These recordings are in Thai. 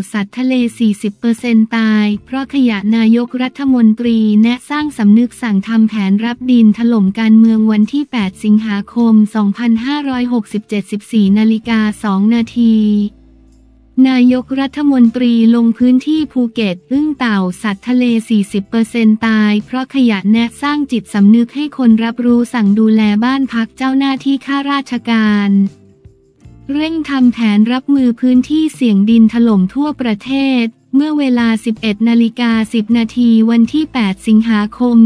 สัตว์ทะเล 40% ตายเพราะขยะนายกรัฐมนตรีแนะสร้างสำนึกสั่งทำแผนรับดินถล่มการเมืองวันที่ 8 สิงหาคม 2567 14:02 นาทีนายกรัฐมนตรีลงพื้นที่ภูเก็ตอึ้งเต่าสัตว์ทะเล 40% ตายเพราะขยะแนะสร้างจิตสำนึกให้คนรับรู้สั่งดูแลบ้านพักเจ้าหน้าที่ข้าราชการเร่งทำแผนรับมือพื้นที่เสี่ยงดินถล่มทั่วประเทศเมื่อเวลา 11:10 นาทีวันที่ 8 สิงหาคม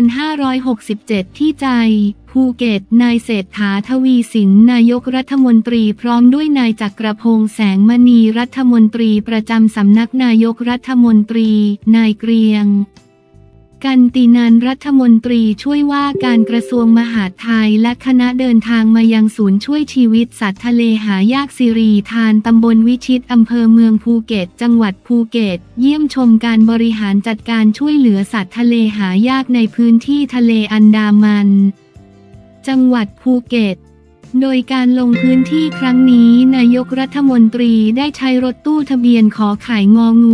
2567 ที่ใจภูเก็ตนายเศรษฐา ทวีสินนายกรัฐมนตรีพร้อมด้วยนายจักรพงษ์ แสงมณีรัฐมนตรีประจำสำนักนายกรัฐมนตรีนายเกรียงกันตินันรัฐมนตรีช่วยว่าการกระทรวงมหาดไทยและคณะเดินทางมายังศูนย์ช่วยชีวิตสัตว์ทะเลหายากสิริธานตำบลวิชิตอำเภอเมืองภูเก็ตจังหวัดภูเก็ตเยี่ยมชมการบริหารจัดการช่วยเหลือสัตว์ทะเลหายากในพื้นที่ทะเลอันดามันจังหวัดภูเก็ตโดยการลงพื้นที่ครั้งนี้นายกรัฐมนตรีได้ใช้รถตู้ทะเบียนขอไข่งองู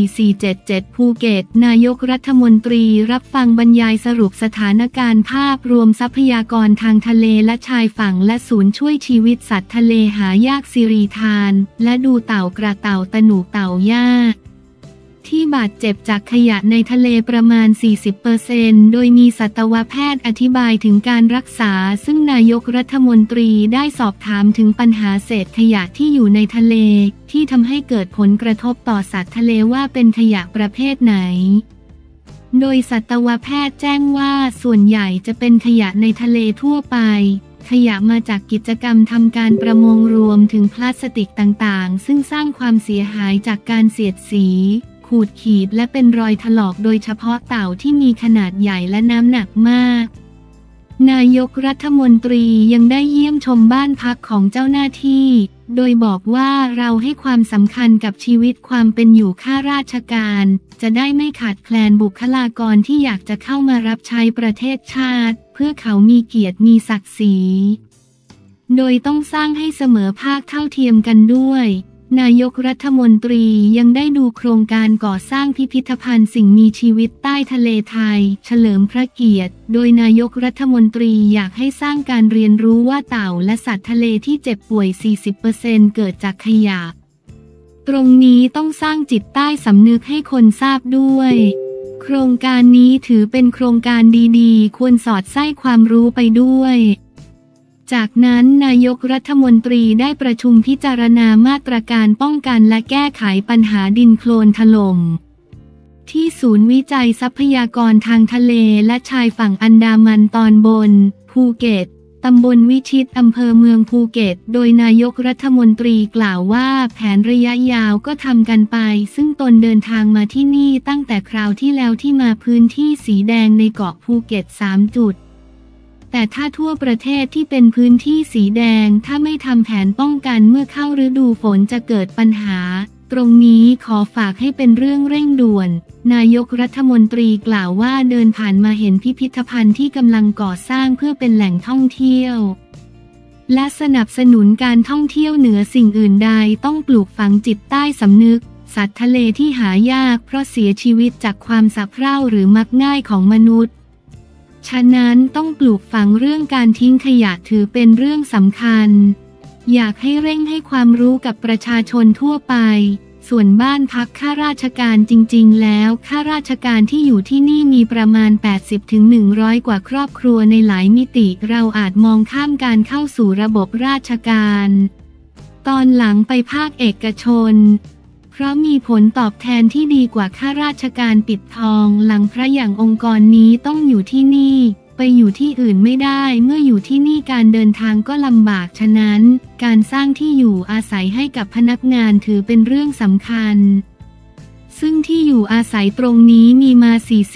4477 ภูเก็ตนายกรัฐมนตรีรับฟังบรรยายสรุปสถานการณ์ภาพรวมทรัพยากรทางทะเลและชายฝั่งและศูนย์ช่วยชีวิตสัตว์ทะเลหายากสิริธานและดูเต่ากระเต่าตะหนูเต่าย่าที่บาดเจ็บจากขยะในทะเลประมาณ 40% โดยมีสัตวแพทย์อธิบายถึงการรักษาซึ่งนายกรัฐมนตรีได้สอบถามถึงปัญหาเศษขยะที่อยู่ในทะเลที่ทำให้เกิดผลกระทบต่อสัตว์ทะเลว่าเป็นขยะประเภทไหนโดยสัตวแพทย์แจ้งว่าส่วนใหญ่จะเป็นขยะในทะเลทั่วไปขยะมาจากกิจกรรมทำการประมงรวมถึงพลาสติกต่างๆซึ่งสร้างความเสียหายจากการเสียดสีขูดขีดและเป็นรอยถลอกโดยเฉพาะเต่าที่มีขนาดใหญ่และน้ำหนักมากนายกรัฐมนตรียังได้เยี่ยมชมบ้านพักของเจ้าหน้าที่โดยบอกว่าเราให้ความสำคัญกับชีวิตความเป็นอยู่ข้าราชการจะได้ไม่ขาดแคลนบุคลากรที่อยากจะเข้ามารับใช้ประเทศชาติเพื่อเขามีเกียรติมีศักดิ์ศรีโดยต้องสร้างให้เสมอภาคเท่าเทียมกันด้วยนายกรัฐมนตรียังได้ดูโครงการก่อสร้างพิพิธภัณฑ์สิ่งมีชีวิตใต้ทะเลไทยเฉลิมพระเกียรติโดยนายกรัฐมนตรีอยากให้สร้างการเรียนรู้ว่าเต่าและสัตว์ทะเลที่เจ็บป่วย 40% เกิดจากขยะตรงนี้ต้องสร้างจิตใต้สำนึกให้คนทราบด้วยโครงการนี้ถือเป็นโครงการดีๆควรสอดไส้ความรู้ไปด้วยจากนั้นนายกรัฐมนตรีได้ประชุมพิจารณามาตรการป้องกันและแก้ไขปัญหาดินโคลนถล่มที่ศูนย์วิจัยทรัพยากรทางทะเลและชายฝั่งอันดามันตอนบนภูเก็ตตำบลวิชิตอำเภอเมืองภูเก็ตโดยนายกรัฐมนตรีกล่าวว่าแผนระยะยาวก็ทำกันไปซึ่งตนเดินทางมาที่นี่ตั้งแต่คราวที่แล้วที่มาพื้นที่สีแดงในเกาะภูเก็ต3 จุดแต่ถ้าทั่วประเทศที่เป็นพื้นที่สีแดงถ้าไม่ทำแผนป้องกันเมื่อเข้าฤดูฝนจะเกิดปัญหาตรงนี้ขอฝากให้เป็นเรื่องเร่งด่วนนายกรัฐมนตรีกล่าวว่าเดินผ่านมาเห็นพิพิธภัณฑ์ที่กำลังก่อสร้างเพื่อเป็นแหล่งท่องเที่ยวและสนับสนุนการท่องเที่ยวเหนือสิ่งอื่นใดต้องปลูกฝังจิตใต้สำนึกสัตว์ทะเลที่หายากเพราะเสียชีวิตจากความสะเพร่าหรือมักง่ายของมนุษย์ฉะนั้นต้องปลูกฝังเรื่องการทิ้งขยะถือเป็นเรื่องสำคัญอยากให้เร่งให้ความรู้กับประชาชนทั่วไปส่วนบ้านพักข้าราชการจริงๆแล้วข้าราชการที่อยู่ที่นี่มีประมาณ 80-100 กว่าครอบครัวในหลายมิติเราอาจมองข้ามการเข้าสู่ระบบราชการตอนหลังไปภาคเอกชนเพราะมีผลตอบแทนที่ดีกว่าข้าราชการปิดทองหลังพระอย่างองค์กรนี้ต้องอยู่ที่นี่ไปอยู่ที่อื่นไม่ได้เมื่ออยู่ที่นี่การเดินทางก็ลำบากฉะนั้นการสร้างที่อยู่อาศัยให้กับพนักงานถือเป็นเรื่องสำคัญซึ่งที่อยู่อาศัยตรงนี้มีมา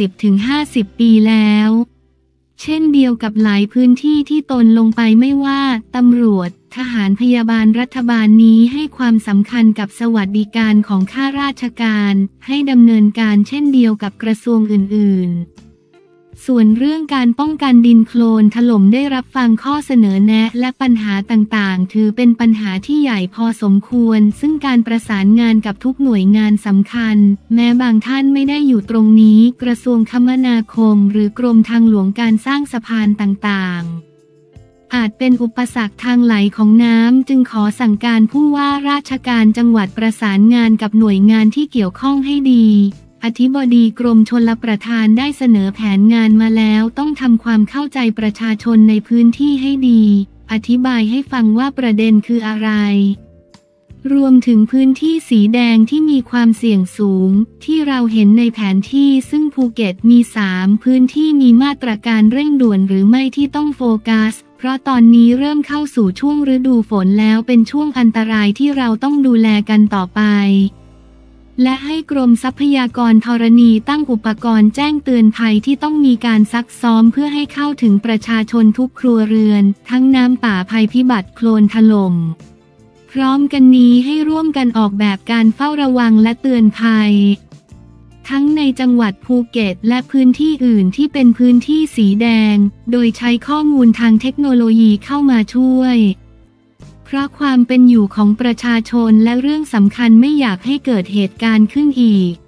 40-50 ปีแล้วเช่นเดียวกับหลายพื้นที่ที่ตนลงไปไม่ว่าตำรวจทหารพยาบาลรัฐบาลนี้ให้ความสำคัญกับสวัสดิการของข้าราชการให้ดำเนินการเช่นเดียวกับกระทรวงอื่นๆส่วนเรื่องการป้องกันดินโคลนถล่มได้รับฟังข้อเสนอแนะและปัญหาต่างๆถือเป็นปัญหาที่ใหญ่พอสมควรซึ่งการประสานงานกับทุกหน่วยงานสำคัญแม้บางท่านไม่ได้อยู่ตรงนี้กระทรวงคมนาคมหรือกรมทางหลวงการสร้างสะพานต่างๆอาจเป็นอุปสรรคทางไหลของน้ำจึงขอสั่งการผู้ว่าราชการจังหวัดประสานงานกับหน่วยงานที่เกี่ยวข้องให้ดีอธิบดีกรมชลประทานได้เสนอแผนงานมาแล้วต้องทำความเข้าใจประชาชนในพื้นที่ให้ดีอธิบายให้ฟังว่าประเด็นคืออะไรรวมถึงพื้นที่สีแดงที่มีความเสี่ยงสูงที่เราเห็นในแผนที่ซึ่งภูเก็ตมี3พื้นที่มีมาตรการเร่งด่วนหรือไม่ที่ต้องโฟกัสเพราะตอนนี้เริ่มเข้าสู่ช่วงฤดูฝนแล้วเป็นช่วงอันตรายที่เราต้องดูแลกันต่อไปและให้กรมทรัพยากรธรณีตั้งอุปกรณ์แจ้งเตือนภัยที่ต้องมีการซักซ้อมเพื่อให้เข้าถึงประชาชนทุกครัวเรือนทั้งน้ำป่าภัยพิบัติโคลนถล่มพร้อมกันนี้ให้ร่วมกันออกแบบการเฝ้าระวังและเตือนภัยทั้งในจังหวัดภูเก็ตและพื้นที่อื่นที่เป็นพื้นที่สีแดงโดยใช้ข้อมูลทางเทคโนโลยีเข้ามาช่วยเพราะความเป็นอยู่ของประชาชนและเรื่องสำคัญไม่อยากให้เกิดเหตุการณ์ขึ้นอีก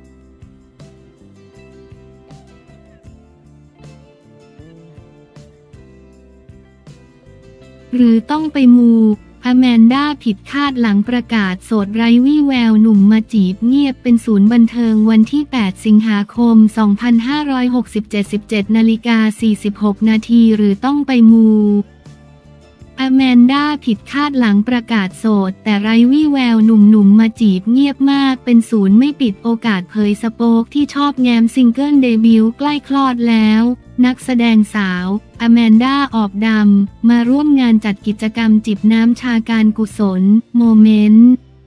หรือต้องไปมูอแมนด้าผิดคาดหลังประกาศโสดไร้วี่แววหนุ่มมาจีบเงียบเป็นศูนย์บันเทิงวันที่8สิงหาคม2567 17:46 นาทีหรือต้องไปมูอแมนด้าผิดคาดหลังประกาศโสดแต่ไร้วี่แววหนุ่มมาจีบเงียบมากเป็นศูนย์ไม่ปิดโอกาสเผยสโป๊กที่ชอบแง้มซิงเกิลเดบิวต์ใกล้คลอดแล้วนักแสดงสาวอแมนด้าออบดำมาร่วมงานจัดกิจกรรมจิบน้ำชาการกุศล Moment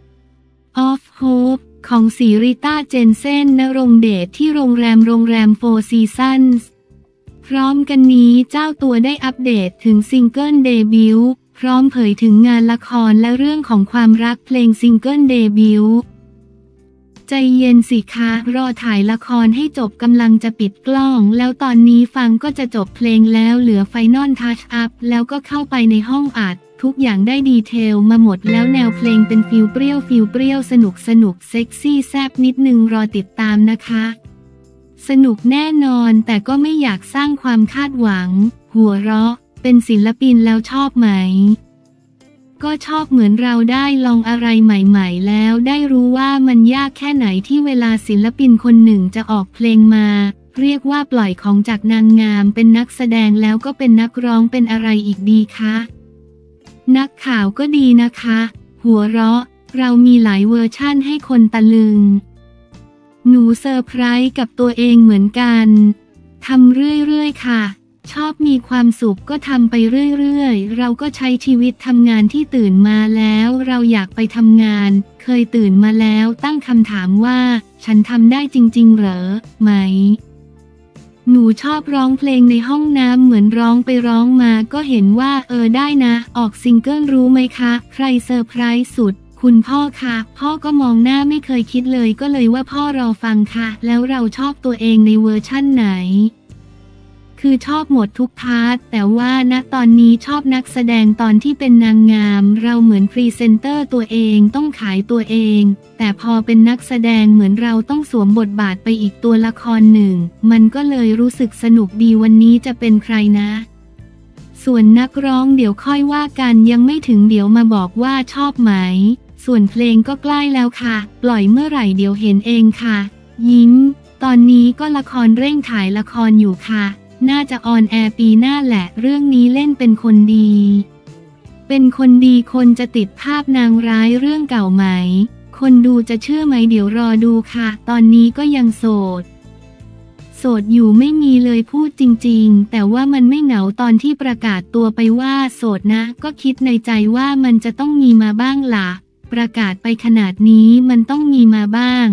of Hope ของศรีริต้าเจนเซ่นณรงเดชที่โรงแรม Four Seasonsพร้อมกันนี้เจ้าตัวได้อัปเดตถึงซิงเกิลเดบิวต์พร้อมเผยถึงงานละครและเรื่องของความรักเพลงซิงเกิลเดบิวต์ใจเย็นสิคะรอถ่ายละครให้จบกำลังจะปิดกล้องแล้วตอนนี้ฟังก็จะจบเพลงแล้วเหลือไฟนอลทัชอัพแล้วก็เข้าไปในห้องอัดทุกอย่างได้ดีเทลมาหมดแล้วแนวเพลงเป็นฟิลเปรี้ยวสนุกเซ็กซี่แซบนิดนึงรอติดตามนะคะสนุกแน่นอนแต่ก็ไม่อยากสร้างความคาดหวังหัวเราะเป็นศิลปินแล้วชอบไหมก็ชอบเหมือนเราได้ลองอะไรใหม่ๆแล้วได้รู้ว่ามันยากแค่ไหนที่เวลาศิลปินคนหนึ่งจะออกเพลงมาเรียกว่าปล่อยของจากนางงามเป็นนักแสดงแล้วก็เป็นนักร้องเป็นอะไรอีกดีคะนักข่าวก็ดีนะคะหัวเราะเรามีหลายเวอร์ชั่นให้คนตะลึงหนูเซอร์ไพรส์กับตัวเองเหมือนกันทำเรื่อยๆค่ะชอบมีความสุขก็ทำไปเรื่อยๆเราก็ใช้ชีวิตทำงานที่ตื่นมาแล้วเราอยากไปทำงานเคยตื่นมาแล้วตั้งคำถามว่าฉันทำได้จริงๆเหรอไหมหนูชอบร้องเพลงในห้องน้ำเหมือนร้องไปร้องมาก็เห็นว่าได้นะออกซิงเกิลรู้ไหมคะใครเซอร์ไพรส์สุดคุณพ่อค่ะพ่อก็มองหน้าไม่เคยคิดเลยก็เลยว่าพ่อรอฟังค่ะแล้วเราชอบตัวเองในเวอร์ชั่นไหนคือชอบหมดทุกพาร์ทแต่ว่าณตอนนี้ชอบนักแสดงตอนที่เป็นนางงามเราเหมือนพรีเซนเตอร์ตัวเองต้องขายตัวเองแต่พอเป็นนักแสดงเหมือนเราต้องสวมบทบาทไปอีกตัวละครหนึ่งมันก็เลยรู้สึกสนุกดีวันนี้จะเป็นใครนะส่วนนักร้องเดี๋ยวค่อยว่ากันยังไม่ถึงเดี๋ยวมาบอกว่าชอบไหมส่วนเพลงก็ใกล้แล้วค่ะปล่อยเมื่อไหร่เดี๋ยวเห็นเองค่ะยิ้มตอนนี้ก็ละครเร่งถ่ายละครอยู่ค่ะน่าจะออนแอร์ปีหน้าแหละเรื่องนี้เล่นเป็นคนดีเป็นคนดีคนจะติดภาพนางร้ายเรื่องเก่าไหมคนดูจะเชื่อไหมเดี๋ยวรอดูค่ะตอนนี้ก็ยังโสดอยู่ไม่มีเลยพูดจริงๆแต่ว่ามันไม่เหงาตอนที่ประกาศตัวไปว่าโสดนะก็คิดในใจว่ามันจะต้องมีมาบ้างล่ะประกาศไปขนาดนี้มันต้องมีมาบ้าง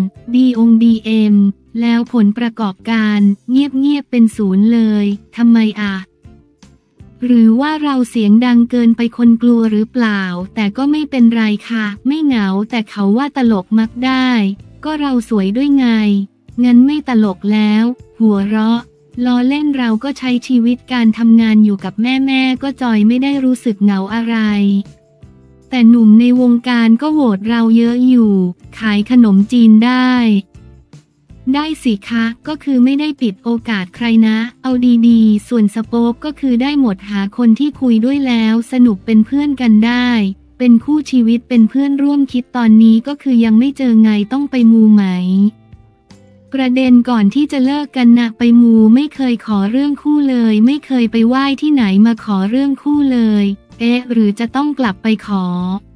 DMแล้วผลประกอบการเงียบเป็นศูนย์เลยทำไมหรือว่าเราเสียงดังเกินไปคนกลัวหรือเปล่าแต่ก็ไม่เป็นไรค่ะไม่เหงาแต่เขาว่าตลกมักได้ก็เราสวยด้วยไงงั้นไม่ตลกแล้วหัวเราะล้อเล่นเราก็ใช้ชีวิตการทำงานอยู่กับแม่ก็จอยไม่ได้รู้สึกเหงาอะไรแต่หนุ่มในวงการก็โหวตเราเยอะอยู่ขายขนมจีนได้สิคะก็คือไม่ได้ปิดโอกาสใครนะเอาดีๆส่วนสโป๊กก็คือได้หมดหาคนที่คุยด้วยแล้วสนุกเป็นเพื่อนกันได้เป็นคู่ชีวิตเป็นเพื่อนร่วมคิดตอนนี้ก็คือยังไม่เจอไงต้องไปมูไหมประเด็นก่อนที่จะเลิกกันนะไปมูไม่เคยขอเรื่องคู่เลยไม่เคยไปไหว้ที่ไหนมาขอเรื่องคู่เลยหรือจะต้องกลับไปขอ